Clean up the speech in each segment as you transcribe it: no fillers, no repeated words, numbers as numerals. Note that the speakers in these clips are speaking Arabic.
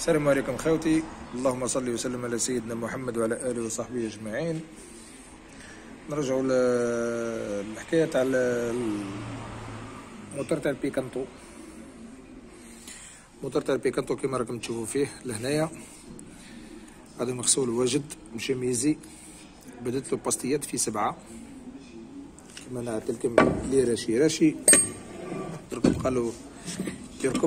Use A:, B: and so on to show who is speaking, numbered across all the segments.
A: السلام عليكم خوتي، اللهم صل وسلم على سيدنا محمد وعلى اله وصحبه اجمعين. نرجعوا للحكايه تاع الموتور تاع البيكانتو. الموتور تاع البيكانتو كيما راكم تشوفوا فيه لهنايا، هذا مغسول واجد مشي ميزي. بدت له باستيات في 7 كما نعت لكم لي راشي دركم قالوا يركب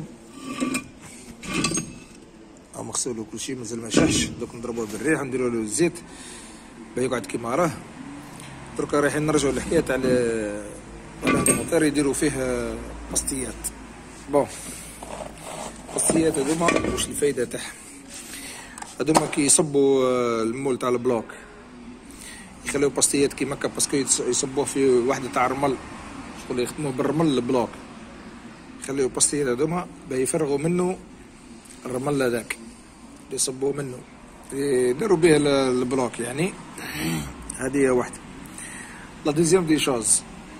A: او مغسول وكل شيء، مازال ما شحش. دوك نضربوه بالريح نديروا له الزيت باه يقعد كيما راه. دركا رايحين نرجعوا للحكايه تاع الموتور يديروا فيه باستيات. بون الباستيات هذوما واش الفايده تاعهم؟ هذوما كي يصبوا المول تاع البلوك يخليو باستيات كيما هكا، باسكو يصبوه في وحده تاع الرمل، شغل يخدموه بالرمل البلوك، يخليو باستيات هذوما باه يفرغوا منه الرمل هذاك اللي يصبوه منه، يديروا به البلوك يعني. هذه واحده. لا دوزيام دي شوز،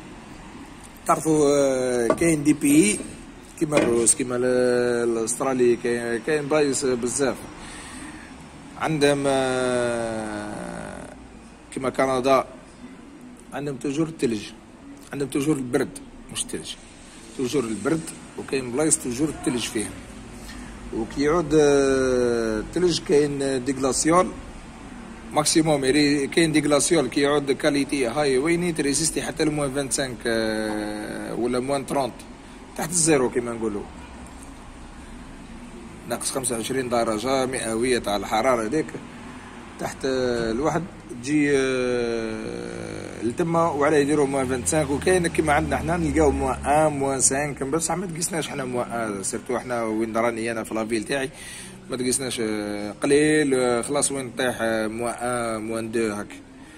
A: تعرفوا كاين دي بي كيما الروس كيما الاسترالي، كاين بلايص بزاف عندهم كيما كندا عندهم توجور الثلج، عندهم توجور البرد، مش الثلج، توجور البرد. وكاين بلايص توجور الثلج فيه، وكي يعود الثلج كاين دي غلاسيول ماكسيموم. كاين دي غلاسيول كي يعود كاليتي هاي ويني تريزيستي حتى ل -25 ولا -30 تحت الزيرو كيما نقولوا، ناقص 25 درجة مئوية تاع الحرارة هذيك تحت الواحد تجي لتما. وعلاه يديروا -25. وكاين كيما عندنا حنا نلقاو -1 -5 بصح ما تقيسناش حنا سيرتو حنا وين راني انا في لافيل تاعي ما تقيسناش قليل خلاص وين طيح -1 -2 هاك.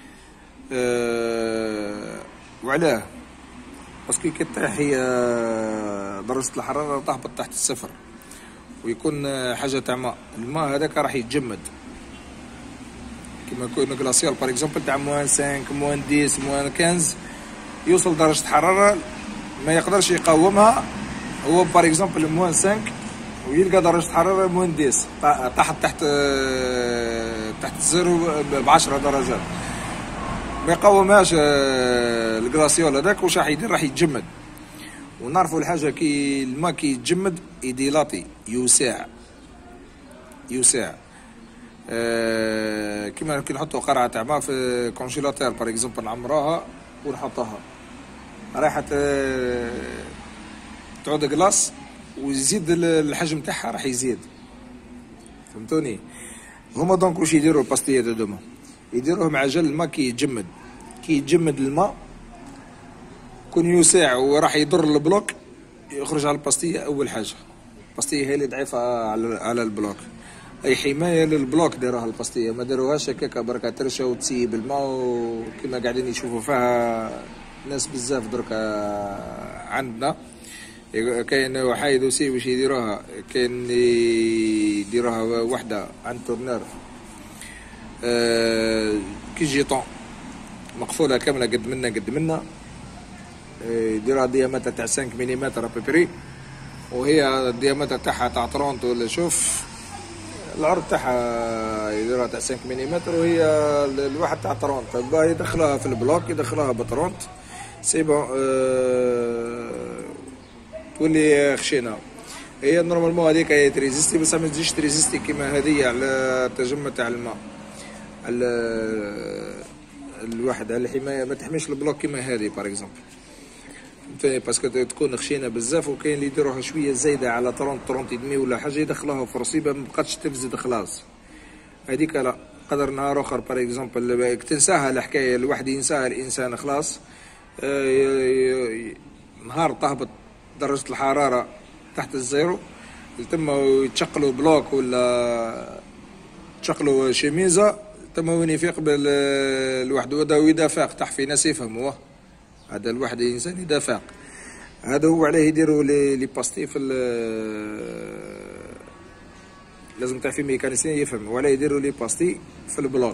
A: وعلاه باسكو كي طيح هي درجة الحرارة تهبط تحت الصفر، ويكون حاجة تاع ماء. الماء هذاك راح يتجمد كيما يكون غلاسيال باغ اكزومبل تاع -5 -10 -15 يوصل درجة حرارة ما يقدرش يقاومها هو باغ اكزومبل -5 ويلقى درجة حرارة -10 تحت الزيرو ب10 درجات، ما يقاومهاش الغلاسيول هذاك. واش راح يدير؟ راح يتجمد. ونعرفوا الحاجة كي الماء كي يتجمد يديلاطي يوسع كيما كي نحطوا قرعة تاع ماء في كونجيلاتير باغ اكزومبل نعمروها ونحطوها راح تعود كلاص ويزيد الحجم تاعها راح يزيد، فهمتوني؟ هما دونك واش يديروا الباستيات هذوما؟ يديروهم عجل الماء كي يتجمد الماء كون يوسع وراح يضر البلوك يخرج على الباستيه. اول حاجه الباستيه هي اللي ضعيفه على البلوك، اي حمايه للبلوك داروها الباستيه، ما داروهاش هكاك بركه ترشا وتسيب الماء وكما قاعدين يشوفوا فيها ناس بزاف دركا عندنا. كاين وحايد وسي واش يديروها، كاين يديروها وحده عند تورنير كي جيطون مقفوله كامله قد منا يديروها ديامتر تاع 5 ملم ابري، وهي الديامتر تاعها تاع 30 ولا شوف العرض تاعها يديروها تاع 5 ملم، وهي الواحد تاع 30 يدخلها في البلوك، يدخلها ب 30 سي بون تولي خشينه. هي نورمالمون هذيك هي تريزيستي، بصح ما تجيش تريزيستي كيما هذه على التجمد تاع الماء، على الواحد على الحمايه ما تحميش البلوك كيما هذه باغ اكزومبل، فهمتني؟ باسكو تكون خشينه بزاف. وكاين اللي يديروها شويه زايده على 30 دمي ولا حاجه يدخلوها في رصيبه ما بقاتش تفزد خلاص. هذيك لا قدر نهار اخر باغ اكزومبل تنساها الحكايه، الواحد ينساها الانسان خلاص. نهار تهبط درجه الحراره تحت الزيرو تما يتشقلوا بلوك ولا تشقلوا شميزه تما وين يفيق الواحد واذا فاق تحت في ناس يفهموا هذا الواحد الانسان اذا فاق. هذا هو عليه يديروا لي باستي في لازم تعرفي ميكانيسيين يفهم، وعلاه يديروا لي باستي في البلوك.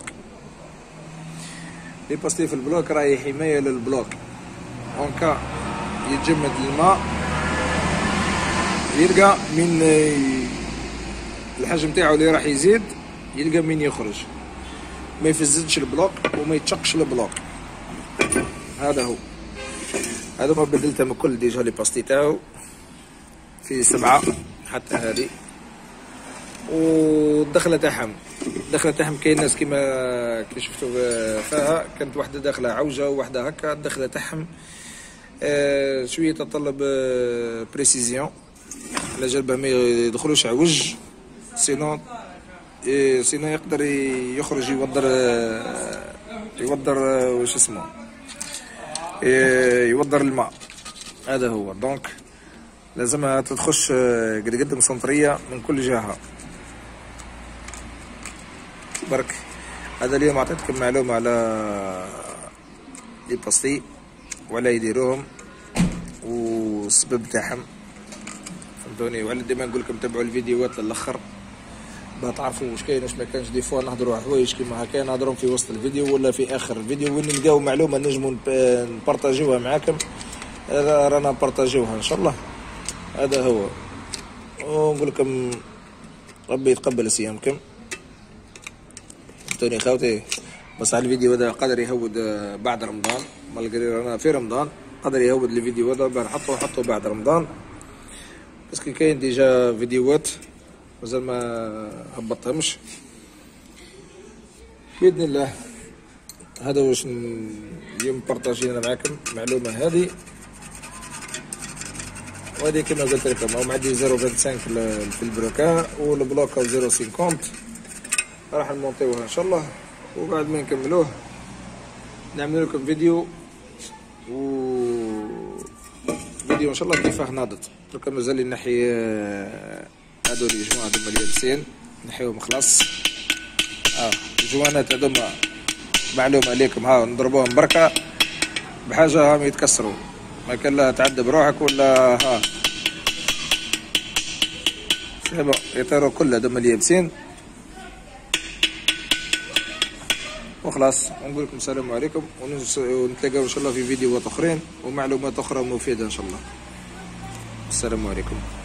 A: لي باستي في البلوك راهي حمايه للبلوك اونكا يتجمد الماء يلقى من الحجم تاعو اللي راح يزيد يلقى منين يخرج، ما يفزدش البلوك وما يتشقش البلوك. هذا هو، هذا ما بدلتهم الكل ديجا لي باستي تاعو في 7 حتى هذه. والدخله تاعهم كاين ناس كيما كي شفتوا فيها، كانت واحده داخله عوجه وواحده هكا. الدخله تاعهم شويه تتطلب بريسيزيون على جال ما يدخلوش عوج، سينو يقدر يخرج يوضر واش اسمه، يوضر الماء. هذا هو. دونك لازمها تدخلش قد مسنطريه من كل جهه. برك هذا اليوم عطيتكم معلومه على لي باستي وعلى يديروهم والسبب تاعهم، فهمتوني. وعلى ديما نقول لكم تبعوا الفيديوهات للاخر باش تعرفوا واش كاين واش ما كانش. دي فوا نهضروا حوايج كيما هكا نهضرهم في وسط الفيديو ولا في اخر الفيديو، وين نلقاو معلومه نجموا نبارطاجيوها معاكم رانا نبارطاجيوها ان شاء الله. هذا هو. ونقول لكم ربي يتقبل صيامكم، فهمتوني خاوتي. بس على الفيديو هذا قدر يهود بعد رمضان، مالغري رانا في رمضان قدر يهود الفيديو هذا بنحطه بعد رمضان، بس كاين ديجا فيديوهات مازال ما هبطتهمش باذن الله. هذا واش اليوم بارطاجينا معكم معلومه هذه. وهذه كما قلت لكم او معدي 0.25 في البلوكا والبلوك 0.50 راح نمونطيوها ان شاء الله. وبعد ما نكملوه نعمل لكم فيديو ان شاء الله كيفاه ناضت. دركا مازال لي نحي هادو لي جوان هادوما اليابسين نحيوهم خلاص. الجوانات هادوما معلومه عليكم، ها نضربوهم بركه بحاجه هم يتكسروا، ما كان لا تعدى بروحك ولا ها سيبا يطيروا كل هادوما اليابسين وخلاص. ونقول لكم السلام عليكم، ونتلاقاو ان شاء الله في فيديوهات اخرين ومعلومات اخرى مفيده ان شاء الله. السلام عليكم.